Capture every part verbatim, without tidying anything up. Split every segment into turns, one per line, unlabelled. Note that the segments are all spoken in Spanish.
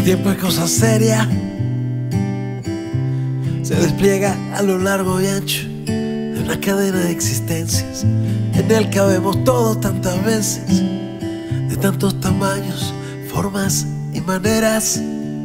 tiempo es cosa seria, se despliega a lo largo y ancho de una cadena de existencias en el que habemos todos tantas veces, de tantos tamaños, formas y maneras,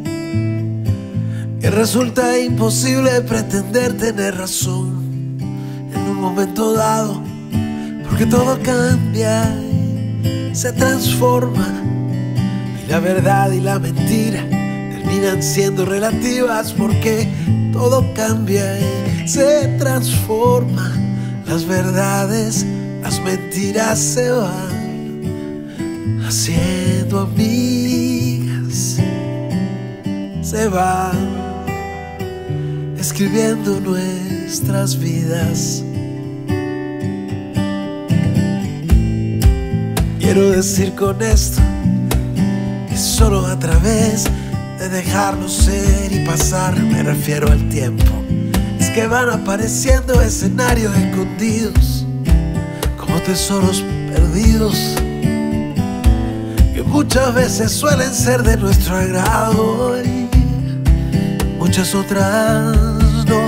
que resulta imposible pretender tener razón en un momento dado, porque todo cambia y se transforma, y la verdad y la mentira terminan siendo relativas, porque todo cambia y se transforma. Las verdades, las mentiras se van haciendo amigas, se van escribiendo nuestras vidas. Quiero decir con esto que solo a través de dejarnos ser y pasar, me refiero al tiempo, es que van apareciendo escenarios escondidos como tesoros perdidos, que muchas veces suelen ser de nuestro agrado y muchas otras no.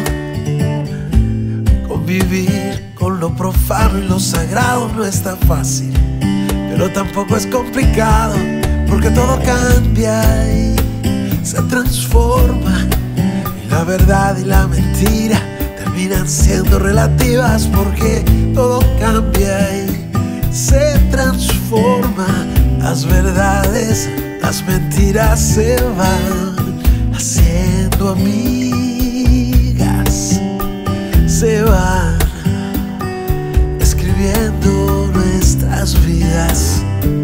Convivir con lo profano y lo sagrado no es tan fácil, pero tampoco es complicado, porque todo cambia y se transforma, y la verdad y la mentira terminan siendo relativas, porque todo cambia y se transforma. Las verdades, las mentiras se van haciendo amigas, se van escribiendo nuestras vidas,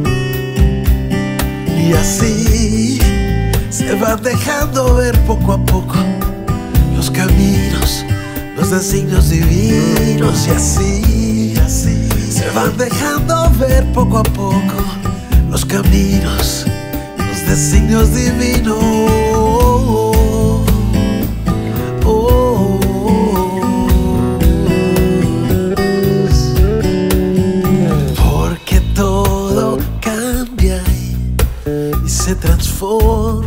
y así se van dejando ver poco a poco los caminos, los designios divinos, y así, y así se van dejando ver poco a poco los caminos, los designios divinos. Porque todo cambia y se transforma,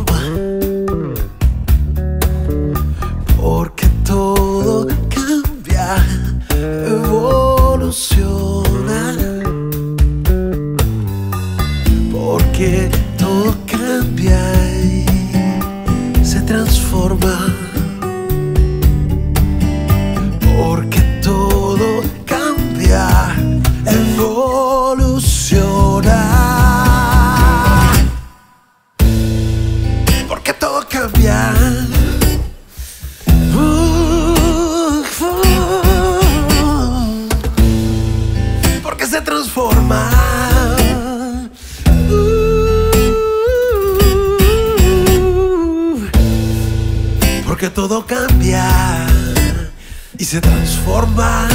porque todo cambia, evoluciona, porque todo cambia y se transforma, porque todo cambia, evoluciona, porque todo cambia, uh, uh, porque se transforma, uh, porque todo cambia y se transforma,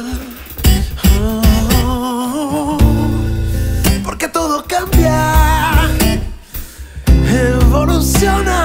oh, porque todo cambia, evoluciona.